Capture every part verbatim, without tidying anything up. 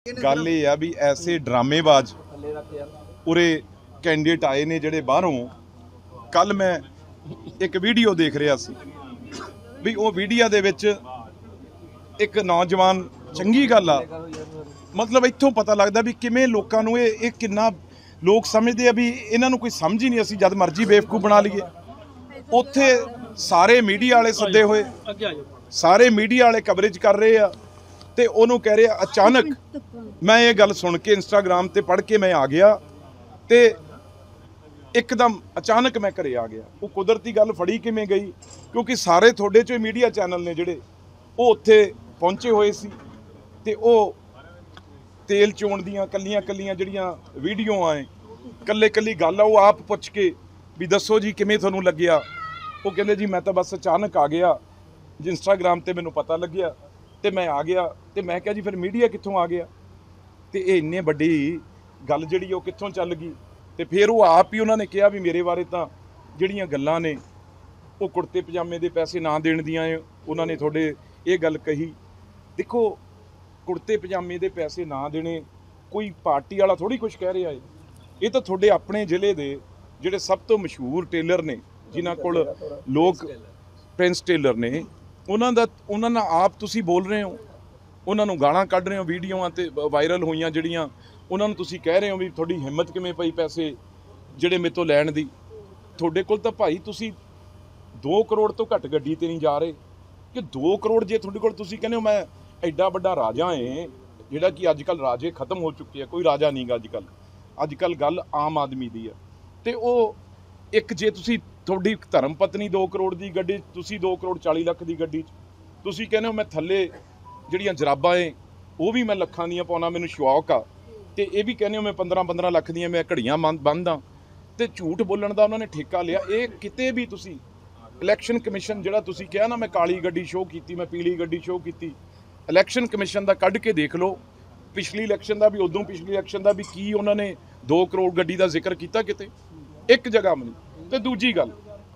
गल ये आ भी ऐसे ड्रामेबाज उरे कैंडिडेट आए ने जिहड़े बाहरों। कल मैं एक वीडियो देख रहा सी भी वो वीडियो दे विच एक नौजवान चंगी गल आ, मतलब इत्थों पता लगदा भी किवें लोकां नूं ये किन्ना लोग समझदे आ भी इन्हां नूं कोई समझ ही नहीं, असीं जद मर्जी बेवकूफ बना लईए। उत्थे सारे मीडिया वाले सद्दे होए, सारे मीडिया वाले कवरेज कर रहे आ ते ओनू कह रहे अचानक मैं ये गल सुन के इंस्टाग्राम ते पढ़ के मैं आ गया ते एकदम अचानक मैं घरे आ गया। वो कुदरती गल फड़ी किवें गई क्योंकि सारे थोड़े चो मीडिया चैनल ने जिहड़े वो उत्थे पहुंचे हुए सी ते वो तेल चोण दियां कल्लियां कल्लियां जिहड़ियां वीडियो आए कल्ले कल्ली गल आ वो आप पुछ के भी दसो जी किवें तुहानूं लग्गिया। वो कहंदे जी मैं तो बस अचानक आ गया, इंस्टाग्राम ते मैनूं पता लग्गिया ते मैं आ गया। तो मैं कहा जी फिर मीडिया कित्थों आ गया तो ये इन्नी वड्डी गल जिहड़ी ओह कित्थों चल गई। तो फिर वो आप ही उन्होंने कहा भी मेरे बारे तो जिहड़ियां गल्लां ने वो कुर्ते पजामे दे पैसे ना देण दियां उन्होंने थोड़े ये गल कही। देखो कुर्ते पजामे दे पैसे ना देने कोई पार्टी वाला थोड़ी कुछ कह रहा है, ये तो थोड़े अपने जिले दे जिहड़े सब तो मशहूर टेलर ने जिन्हां कोल लोग प्रिंस टेलर ने उन्हां दा उन्हां नाल आप तुसीं बोल रहे हो, उन्होंने गालां कढ़ रहे हो, वीडियो ते वायरल होईयां जिहड़ियां उन्होंने तुसीं कह रहे हो भी थोड़ी हिम्मत किवें पई पैसे जिहड़े मेरे तो लैण दी। तुहाडे कोल तां भाई तुसीं दो करोड़ तो घट गड्डी ते नहीं जा रहे कि दो करोड़ जे तुहाडे कोल तुसीं कहंदे हो मैं एडा वड्डा राजा है जिहड़ा कि अजकल राजे खत्म हो चुके हैं, कोई राजा नहीं गा अजकल। अजकल गल आम आदमी दी है ते वो एक जे तुसीं तुहाडी धर्म पत्नी दो करोड़ की गड्डी तुसीं दो करोड़ चाली लख की गड्डी तुसीं कहंदे हो मैं थल्ले ਜਿਹੜੀਆਂ ਜਰਾਬਾਂ ਏ ਉਹ ਵੀ मैं ਲੱਖਾਂ ਦੀਆਂ ਪਾਉਣਾ, ਮੈਨੂੰ ਸ਼ੌਕ ਆ ਤੇ ਇਹ ਵੀ ਕਹਿੰਦੇ ਹੋ ਮੈਂ पंद्रह पंद्रह ਲੱਖ ਦੀਆਂ ਮੈਂ ਘੜੀਆਂ ਬੰਨਦਾ ਤੇ ਝੂਠ ਬੋਲਣ ਦਾ ਉਹਨਾਂ ਨੇ ਠੇਕਾ ਲਿਆ। ਇਹ ਕਿਤੇ ਵੀ ਤੁਸੀਂ ਇਲੈਕਸ਼ਨ ਕਮਿਸ਼ਨ ਜਿਹੜਾ ਤੁਸੀਂ ਕਿਹਾ ਨਾ ਮੈਂ ਕਾਲੀ ਗੱਡੀ ਸ਼ੋਅ ਕੀਤੀ, ਮੈਂ ਪੀਲੀ ਗੱਡੀ ਸ਼ੋਅ ਕੀਤੀ, ਇਲੈਕਸ਼ਨ ਕਮਿਸ਼ਨ ਦਾ ਕੱਢ ਕੇ ਦੇਖ ਲਓ ਪਿਛਲੀ ਇਲੈਕਸ਼ਨ ਦਾ ਵੀ ਉਦੋਂ ਪਿਛਲੀ ਇਲੈਕਸ਼ਨ ਦਾ ਵੀ ਕੀ ਉਹਨਾਂ ਨੇ दो ਕਰੋੜ ਗੱਡੀ ਦਾ ਜ਼ਿਕਰ ਕੀਤਾ ਕਿਤੇ ਇੱਕ ਜਗ੍ਹਾ ਵੀ ਨਹੀਂ। ਤੇ ਦੂਜੀ ਗੱਲ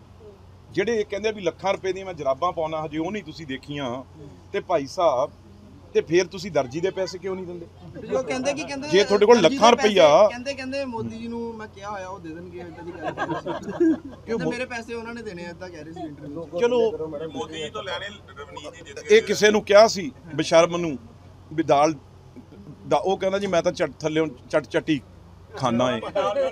ਜਿਹੜੇ ਇਹ ਕਹਿੰਦੇ ਵੀ ਲੱਖਾਂ ਰੁਪਏ ਦੀਆਂ ਮੈਂ ਜਰਾਬਾਂ ਪਾਉਣਾ ਹਜੇ ਉਹ ਨਹੀਂ ਤੁਸੀਂ ਦੇਖੀਆਂ ਤੇ ਭਾਈ ਸਾਹਿਬ ਤੇ ਫਿਰ ਤੁਸੀਂ ਦਰਜੀ ਦੇ ਪੈਸੇ ਕਿਉਂ ਨਹੀਂ ਦਿੰਦੇ? ਜੋ ਕਹਿੰਦੇ ਕਿ ਕਹਿੰਦੇ ਜੇ ਤੁਹਾਡੇ ਕੋਲ ਲੱਖਾਂ ਰੁਪਈਆ ਕਹਿੰਦੇ ਕਹਿੰਦੇ ਮੋਦੀ ਜੀ ਨੂੰ ਮੈਂ ਕਿਹਾ ਹੋਇਆ ਉਹ ਦੇ ਦੇਣਗੇ ਇਦਾਂ ਦੀ ਗੱਲ ਕਹਿੰਦੇ ਮੇਰੇ ਪੈਸੇ ਉਹਨਾਂ ਨੇ ਦੇਣੇ ਇਦਾਂ ਕਹਿ ਰਹੇ ਸੀ ਇੰਟਰਵਿਊ। ਚਲੋ ਮੋਦੀ ਜੀ ਤੋਂ ਲੈਣੇ ਰਵਨੀਤ ਜੀ ਇਹ ਕਿਸੇ ਨੂੰ ਕਿਹਾ ਸੀ ਬਸ਼ਰਮ ਨੂੰ ਵੀ ਦਾਲ ਦਾ ਉਹ ਕਹਿੰਦਾ ਜੀ ਮੈਂ ਤਾਂ ਚੱਟ ਥੱਲੇ ਚੱਟ ਚੱਟੀ ਖਾਣਾ ਹੈ।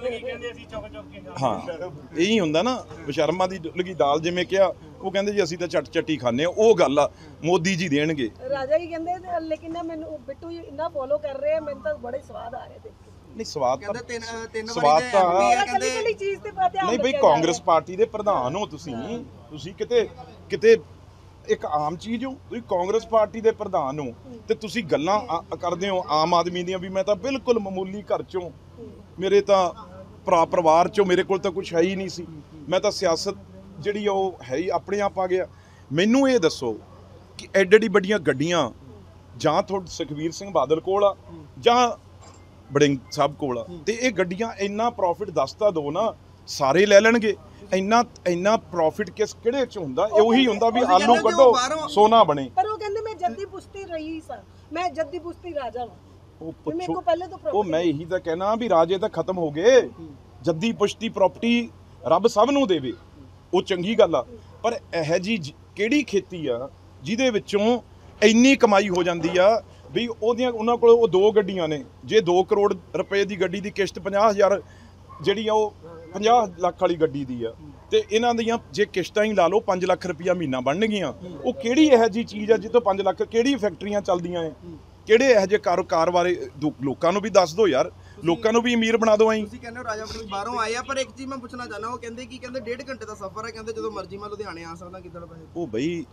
ਹਾਂ ਇਹੀ ਹੁੰਦਾ ਨਾ ਬਸ਼ਰਮਾ ਦੀ ਲਗੀ ਦਾਲ ਜਿਵੇਂ ਕਿਹਾ ਉਹ ਕਹਿੰਦੇ ਜੀ ਅਸੀਂ ਤਾਂ ਚੱਟ ਚੱਟੀ ਖਾਂਦੇ ਆ, ਉਹ ਗੱਲ ਆ ਮੋਦੀ ਜੀ ਦੇਣਗੇ। ਰਾਜਾ ਜੀ ਕਹਿੰਦੇ ਲੇਕਿਨ ਮੈਨੂੰ ਬਿੱਟੂ ਜੀ ਇੰਨਾ ਫੋਲੋ ਕਰ ਰਹੇ ਆ, ਮੈਨੂੰ ਤਾਂ ਬੜੇ ਸਵਾਦ ਆ ਰਹੇ ਦੇਖ ਕੇ। ਨਹੀਂ ਸਵਾਦ ਤਾਂ ਕਹਿੰਦੇ ਤਿੰਨ ਤਿੰਨ ਸਵਾਦ ਤਾਂ ਕਹਿੰਦੇ ਕਿਹੜੀ ਚੀਜ਼ ਤੇ ਧਿਆਨ ਨਹੀਂ ਬਈ ਕਾਂਗਰਸ ਪਾਰਟੀ ਦੇ ਪ੍ਰਧਾਨ ਹੋ ਤੁਸੀਂ, ਤੁਸੀਂ ਕਿਤੇ ਕਿਤੇ ਇੱਕ ਆਮ ਚੀਜ਼ ਹੋ, ਤੁਸੀਂ ਕਾਂਗਰਸ ਪਾਰਟੀ ਦੇ ਪ੍ਰਧਾਨ ਹੋ ਤੇ ਤੁਸੀਂ ਗੱਲਾਂ ਕਰਦੇ ਹੋ ਆਮ ਆਦਮੀ ਦੀਆਂ ਵੀ ਮੈਂ ਤਾਂ ਬਿਲਕੁਲ ਮਾਮੂਲੀ ਘਰ ਚੋਂ, ਮੇਰੇ ਤਾਂ ਭਰਾ ਪਰਿਵਾਰ ਚੋਂ ਮੇਰੇ ਕੋਲ ਤਾਂ ਕੁਛ ਹੈ ਹੀ ਨਹੀਂ ਸੀ, ਮੈਂ ਤਾਂ ਸਿਆਸਤ ਜਿਹੜੀ ਉਹ ਹੈ ਹੀ ਆਪਣੇ ਆਪ ਆ ਗਿਆ। ਮੈਨੂੰ ਇਹ ਦੱਸੋ ਕਿ ਐਡੀ ਐਡੀ ਵੱਡੀਆਂ ਗੱਡੀਆਂ ਜਾਂ ਤੁਹਾਡੇ ਸੁਖਬੀਰ ਸਿੰਘ ਬਾਦਲ ਕੋਲ ਆ ਜਾਂ ਬੜਿੰਗ ਸਾਹਿਬ ਕੋਲ ਆ ਤੇ ਇਹ ਗੱਡੀਆਂ ਇੰਨਾ ਪ੍ਰੋਫਿਟ ਦੱਸਦਾ ਦੋ ਨਾ ਸਾਰੇ ਲੈ ਲੈਣਗੇ। ਇੰਨਾ ਇੰਨਾ ਪ੍ਰੋਫਿਟ ਕਿਸ ਕਿਹੜੇ ਚ ਹੁੰਦਾ? ਉਹੀ ਹੁੰਦਾ ਵੀ ਆਲੂ ਕੱਢੋ ਸੋਨਾ ਬਣੇ। ਪਰ ਉਹ ਕਹਿੰਦੇ ਮੈਂ ਜੱਦੀ ਪੁਸ਼ਤੀ ਰਹੀ ਸਾਂ, ਮੈਂ ਜੱਦੀ ਪੁਸ਼ਤੀ ਰਾਜਾ ਵਾਂ। ਉਹ ਪੁੱਛੋ ਉਹ ਮੈਂ ਇਹੀ ਤਾਂ ਕਹਿਣਾ ਵੀ ਰਾਜੇ ਤਾਂ ਖਤਮ ਹੋ ਗਏ, ਜੱਦੀ ਪੁਸ਼ਤੀ ਪ੍ਰਾਪਰਟੀ ਰੱਬ ਸਭ ਨੂੰ ਦੇਵੇ ਉਹ ਚੰਗੀ ਗੱਲ ਆ, ਪਰ ਇਹ ਜੀ ਕਿਹੜੀ ਖੇਤੀ ਆ ਜਿਹਦੇ ਵਿੱਚੋਂ ਇੰਨੀ ਕਮਾਈ ਹੋ ਜਾਂਦੀ ਆ ਵੀ ਉਹਦੀਆਂ ਉਹਨਾਂ ਕੋਲ ਉਹ ਦੋ ਗੱਡੀਆਂ ਨੇ, ਜੇ ਦੋ ਕਰੋੜ ਰੁਪਏ ਦੀ ਗੱਡੀ ਦੀ ਕਿਸ਼ਤ ਪੰਜਾਹ ਹਜ਼ਾਰ ਜਿਹੜੀ ਆ ਉਹ ਪੰਜਾਹ ਲੱਖ ਵਾਲੀ ਗੱਡੀ ਦੀ ਆ ਤੇ ਇਹਨਾਂ ਦੀਆਂ ਜੇ ਕਿਸ਼ਤਾਂ ਹੀ ਲਾ ਲਓ ਪੰਜ ਲੱਖ ਰੁਪਈਆ ਮਹੀਨਾ ਬਣਨਗੀਆਂ। ਉਹ ਕਿਹੜੀ ਇਹੋ ਜਿਹੀ ਚੀਜ਼ ਆ ਜਿੱਥੋਂ ਪੰਜ ਲੱਖ, ਕਿਹੜੀ ਫੈਕਟਰੀਆਂ ਚੱਲਦੀਆਂ ਏ, ਕਿਹੜੇ ਇਹੋ ਜਿਹੇ ਕਾਰੋਬਾਰ ਬਾਰੇ ਲੋਕਾਂ ਨੂੰ ਵੀ ਦੱਸ ਦਿਓ ਯਾਰ, ਲੋਕਾਂ ਨੂੰ ਵੀ ਅਮੀਰ ਬਣਾ ਦਿਓ। ਐਂ ਤੁਸੀਂ ਕਹਿੰਦੇ ਹੋ ਰਾਜਾ ਵੜਿੰਗ ਬਾਹਰੋਂ ਆਏ ਆ, ਪਰ ਇੱਕ ਚੀਜ਼ ਮੈਂ ਪੁੱਛਣਾ ਚਾਹਨਾ, ਉਹ ਕਹਿੰਦੇ ਕੀ ਕਹਿੰਦੇ ਡੇਢ ਘੰਟੇ ਦਾ ਸਫ਼ਰ ਹੈ, ਕਹਿੰਦੇ ਜਦੋਂ ਮਰਜ਼ੀ ਮੈਂ ਲੁਧਿਆਣੇ ਆ ਸਕਦਾ, ਕਿੱਦਾਂ ਪੈਸੇ ਉਹ ਬਈ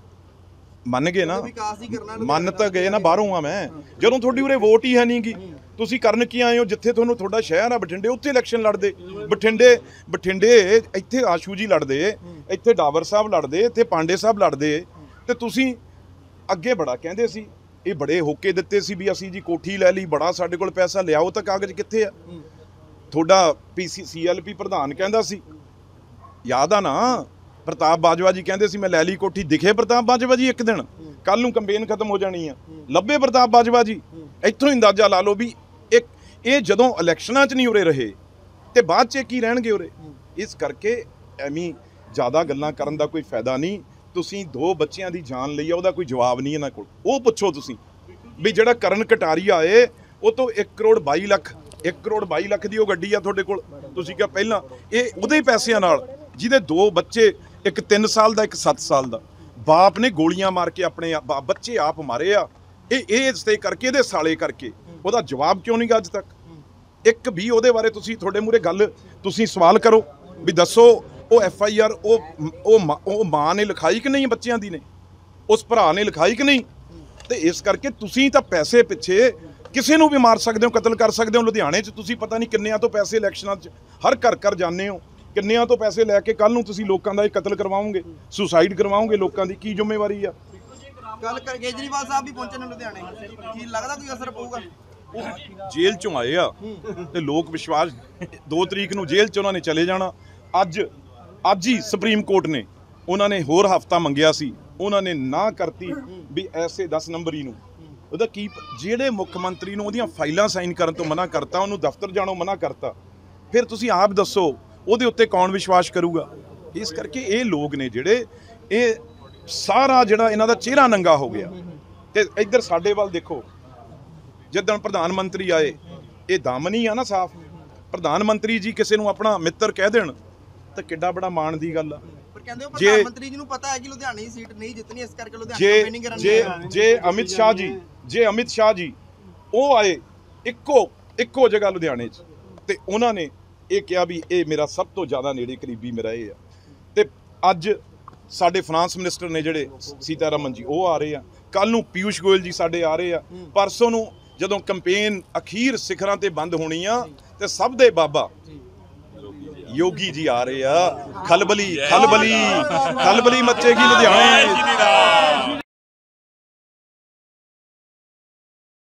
ਮੰਨ ਗਏ ਨਾ, ਵਿਕਾਸ ਹੀ ਕਰਨਾ ਮੰਨ ਤਾਂ ਗਏ ਨਾ, ਬਾਹਰੋਂ ਆ ਮੈਂ, ਜਦੋਂ ਤੁਹਾਡੀ ਉਰੇ ਵੋਟ ਹੀ ਹੈ ਨਹੀਂ ਗੀ ਤੁਸੀਂ ਕਰਨ ਕੀ ਆਏ ਹੋ? ਜਿੱਥੇ ਤੁਹਾਨੂੰ ਤੁਹਾਡਾ ਸ਼ਹਿਰ ਆ ਬਠਿੰਡੇ ਉੱਥੇ ਇਲੈਕਸ਼ਨ ਲੜਦੇ, ਬਠਿੰਡੇ ਬਠਿੰਡੇ ਇੱਥੇ ਆਸ਼ੂ ਜੀ ਲੜਦੇ, ਇੱਥੇ ਡਾਵਰ ਸਾਹਿਬ ਲੜਦੇ, ਇੱਥੇ ਪਾਂਡੇ ਸਾਹਿਬ ਲੜਦੇ ਤੇ ਤੁਸੀਂ ਅੱਗੇ ਬੜਾ ਕਹਿੰਦੇ ਸੀ, ਇਹ ਬੜੇ ਹੋਕੇ ਦਿੱਤੇ ਸੀ ਵੀ ਅਸੀਂ ਜੀ ਕੋਠੀ ਲੈ ਲਈ, ਬੜਾ ਸਾਡੇ ਕੋਲ ਪੈਸਾ ਲਿਆਓ, ਤਾਂ ਕਾਗਜ਼ ਕਿੱਥੇ ਆ? ਤੁਹਾਡਾ ਪੀ ਸੀ ਸੀ ਐਲ ਪੀ ਪ੍ਰਧਾਨ ਕਹਿੰਦਾ ਸੀ, ਯਾਦ ਆ ਨਾ, ਪ੍ਰਤਾਪ ਬਾਜਵਾ ਜੀ ਕਹਿੰਦੇ ਸੀ ਮੈਂ ਲੈ ਲਈ ਕੋਠੀ, ਦਿਖੇ ਪ੍ਰਤਾਪ ਬਾਜਵਾ ਜੀ ਇੱਕ ਦਿਨ ਕੱਲ ਨੂੰ ਕੰਪੇਨ ਖਤਮ ਹੋ ਜਾਣੀ ਆ। ਲੱਭੇ ਪ੍ਰਤਾਪ ਬਾਜਵਾ ਜੀ, ਇੱਥੋਂ ਹੀ ਅੰਦਾਜ਼ਾ ਲਾ ਲਓ ਵੀ ਇੱਕ ਇਹ ਜਦੋਂ ਇਲੈਕਸ਼ਨਾਂ 'ਚ ਨਹੀਂ ਉਰੇ ਰਹੇ ਤੇ ਬਾਅਦ 'ਚ ਕੀ ਰਹਿਣਗੇ ਉਰੇ। ਇਸ ਕਰਕੇ ਐਵੇਂ ਜ਼ਿਆਦਾ ਗੱਲਾਂ ਕਰਨ ਦਾ ਕੋਈ ਫਾਇਦਾ ਨਹੀਂ। ਤੁਸੀਂ ਦੋ ਬੱਚਿਆਂ ਦੀ ਜਾਨ ਲਈ ਆ, ਉਹਦਾ ਕੋਈ ਜਵਾਬ ਨਹੀਂ ਇਹਨਾਂ ਕੋਲ। ਉਹ ਪੁੱਛੋ ਤੁਸੀਂ ਵੀ ਜਿਹੜਾ ਕਰਨ ਕਟਾਰੀਆ ਏ ਉਹ ਤੋਂ ਇੱਕ ਕਰੋੜ ਬਾਈ ਲੱਖ ਇੱਕ ਕਰੋੜ ਬਾਈ ਲੱਖ ਦੀ ਉਹ ਗੱਡੀ ਆ ਤੁਹਾਡੇ ਕੋਲ। ਤੁਸੀਂ ਕਿਹਾ ਪਹਿਲਾਂ ਇਹ ਉਹਦੇ ਪੈਸਿਆਂ ਨਾਲ, ਜਿਹਦੇ ਦੋ ਬੱਚੇ, ਇੱਕ ਤਿੰਨ ਸਾਲ ਦਾ ਇੱਕ ਸੱਤ ਸਾਲ ਦਾ, ਬਾਪ ਨੇ ਗੋਲੀਆਂ ਮਾਰ ਕੇ ਆਪਣੇ ਆਪ- ਬੱਚੇ ਆਪ ਮਾਰੇ ਆ। ਇਹ ਇਹ ਇਸਤੇ ਕਰਕੇ, ਇਹਦੇ ਸਾਲੇ ਕਰਕੇ। ਉਹਦਾ ਜਵਾਬ ਕਿਉਂ ਨਹੀਂ ਗਾ ਅੱਜ ਤੱਕ? ਇੱਕ ਵੀ ਉਹਦੇ ਬਾਰੇ ਤੁਸੀਂ, ਤੁਹਾਡੇ ਮੂਹਰੇ ਗੱਲ, ਤੁਸੀਂ ਸਵਾਲ ਕਰੋ ਵੀ ਦੱਸੋ ਉਹ ਐਫ ਆਈ ਆਰ ਉਹ ਉਹ ਉਹ ਮਾਂ ਨੇ ਲਿਖਾਈ ਕਿ ਨਹੀਂ, ਬੱਚਿਆਂ ਦੀ ਨੇ, ਉਸ ਭਰਾ ਨੇ ਲਿਖਾਈ ਕਿ ਨਹੀਂ? ਤੇ ਇਸ ਕਰਕੇ ਤੁਸੀਂ ਤਾਂ ਪੈਸੇ ਪਿੱਛੇ ਕਿਸੇ ਨੂੰ ਵੀ ਮਾਰ ਸਕਦੇ ਹੋ, ਕਤਲ ਕਰ ਸਕਦੇ ਹੋ। ਲੁਧਿਆਣੇ 'ਚ ਤੁਸੀਂ ਪਤਾ ਨਹੀਂ ਕਿੰਨਿਆਂ ਤੋਂ ਪੈਸੇ ਇਲੈਕਸ਼ਨਾਂ 'ਚ ਹਰ ਘਰ ਘਰ ਜਾਂਦੇ ਹੋ, ਕਿੰਨਿਆਂ ਤੋਂ ਪੈਸੇ ਲੈ ਕੇ ਕੱਲ ਨੂੰ ਤੁਸੀਂ ਲੋਕਾਂ ਦਾ ਇਹ ਕਤਲ ਕਰਵਾਓਗੇ, ਸੁਸਾਈਡ ਕਰਵਾਓਗੇ। ਲੋਕਾਂ ਦੀ ਕੀ ਜ਼ਿੰਮੇਵਾਰੀ ਆ? ਗੱਲ ਕਰ ਕੇਜਰੀਵਾਲ ਸਾਹਿਬ ਵੀ ਪਹੁੰਚੇ ਨੇ ਲੁਧਿਆਣੇ, ਕੀ ਲੱਗਦਾ ਕੋਈ ਅਸਰ ਪਊਗਾ? ਉਹ ਜੇਲ੍ਹ 'ਚੋਂ ਆਏ ਆ ਤੇ ਲੋਕ ਵਿਸ਼ਵਾਸ, ਦੋ ਤਰੀਕ ਨੂੰ ਜੇਲ੍ਹ 'ਚ ਉਹਨਾਂ ਨੇ ਚਲੇ ਜਾਣਾ। ਅੱਜ ਅੱਜ ਹੀ ਸੁਪਰੀਮ ਕੋਰਟ ਨੇ ਉਹਨਾਂ ਨੇ ਹੋਰ ਹਫ਼ਤਾ ਮੰਗਿਆ ਸੀ, ਉਹਨਾਂ ਨੇ ਨਾ ਕਰਤੀ ਵੀ ਐਸੇ ਦਸ ਨੰਬਰੀ ਨੂੰ। ਉਹਦਾ ਕੀ, ਜਿਹੜੇ ਮੁੱਖ ਮੰਤਰੀ ਨੂੰ ਉਹਦੀਆਂ ਫਾਈਲਾਂ ਸਾਈਨ ਕਰਨ ਤੋਂ ਮਨਾ ਕਰਤਾ, ਉਹਨੂੰ ਦਫ਼ਤਰ ਜਾਣੋਂ ਮਨਾ ਕਰਤਾ, ਫਿਰ ਤੁਸੀਂ ਆਪ ਦੱਸੋ ਉਹਦੇ ਉੱਤੇ ਕੌਣ ਵਿਸ਼ਵਾਸ ਕਰੂਗਾ? ਇਸ ਕਰਕੇ ਇਹ ਲੋਕ ਨੇ ਜਿਹੜੇ, ਇਹ ਸਾਰਾ ਜਿਹੜਾ ਇਹਨਾਂ ਦਾ ਚਿਹਰਾ ਨੰਗਾ ਹੋ ਗਿਆ। ਤੇ ਇੱਧਰ ਸਾਡੇ ਵੱਲ ਦੇਖੋ, ਜਿੱਦਣ ਪ੍ਰਧਾਨ ਮੰਤਰੀ ਆਏ, ਇਹ ਦਾਮਨੀ ਆ ਨਾ ਸਾਫ਼। ਪ੍ਰਧਾਨ ਮੰਤਰੀ ਜੀ ਕਿਸੇ ਨੂੰ ਆਪਣਾ ਮਿੱਤਰ ਕਹਿ ਦੇਣ ਤਾਂ ਕਿੱਡਾ ਬੜਾ ਮਾਣ ਦੀ ਗੱਲ ਆ। ਪਰ ਕਹਿੰਦੇ ਉਹ ਪ੍ਰਧਾਨ ਮੰਤਰੀ ਜੀ ਨੂੰ ਪਤਾ ਹੈ ਕਿ ਲੁਧਿਆਣੇ ਦੀ ਸੀਟ ਨਹੀਂ ਜਿੱਤਣੀ, ਇਸ ਕਰਕੇ ਲੁਧਿਆਣੇ ਜੇ ਕੰਪੇਨਿੰਗ ਕਰਨ ਜੇ ਜੇ ਅਮਿਤ ਸ਼ਾਹ ਜੀ ਜੇ ਅਮਿਤ ਸ਼ਾਹ ਜੀ ਉਹ ਆਏ ਇੱਕੋ ਇੱਕੋ ਜਗ੍ਹਾ ਲੁਧਿਆਣੇ 'ਚ, ਤੇ ਉਹਨਾਂ ਨੇ ਇਹ ਕਿਹਾ ਵੀ ਇਹ ਮੇਰਾ ਸਭ ਤੋਂ ਜ਼ਿਆਦਾ ਨੇੜੇ ਕਰੀਬੀ ਮੇਰਾ ਇਹ ਆ। ਤੇ ਅੱਜ ਸਾਡੇ ਫਾਈਨਾਂਸ ਮਿਨਿਸਟਰ ਨੇ ਜਿਹੜੇ ਸੀਤਾਰਮਨ ਜੀ, ਉਹ ਆ ਰਹੇ ਆ। ਕੱਲ ਨੂੰ ਪਿਊਸ਼ ਗੋਇਲ ਜੀ ਸਾਡੇ ਆ ਰਹੇ ਆ। ਪਰਸੋਂ ਨੂੰ ਜਦੋਂ ਕੰਪੇਨ ਅਖੀਰ ਸਿਖਰਾਂ ਤੇ ਬੰਦ ਹੋਣੀ ਆ, ਤੇ ਸਭ ਦੇ ਬਾਬਾ ਯੋਗੀ ਜੀ ਆ ਰਹੇ ਆ। ਖਲਬਲੀ ਖਲਬਲੀ ਖਲਬਲੀ ਮੱਚੇਗੀ ਲੁਧਿਆਣੇ।